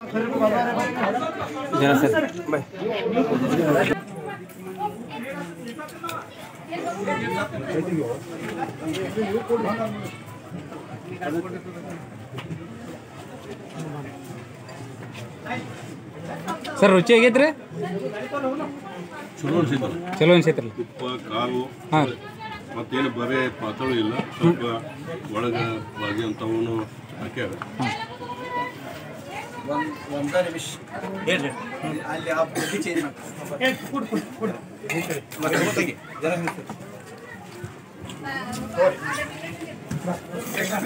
ಜನ sir by sir ರುಚಿ ಆಗೈತ್ರಿ ಚಲೋ ಅನ್ಸೈತ್ರಲ್ಲ ಉಪ್ಪ ಕಾಲು ಹಾಂ ಮತ್ತೇನು ಬರೀ ಪಾತಳು ಇಲ್ಲ ಸ್ವಲ್ಪ ಒಳಗೆ ಬಾಗಿ ಅಂತವನು ಹಾಕ್ಯಾರ ಒಂದು ನಿಮಿಷ ಹೇಳ್ರಿ ಅಲ್ಲಿ ಆ ಬುದ್ಧಿ ಚೇಂಜ್ ಮಾಡಿ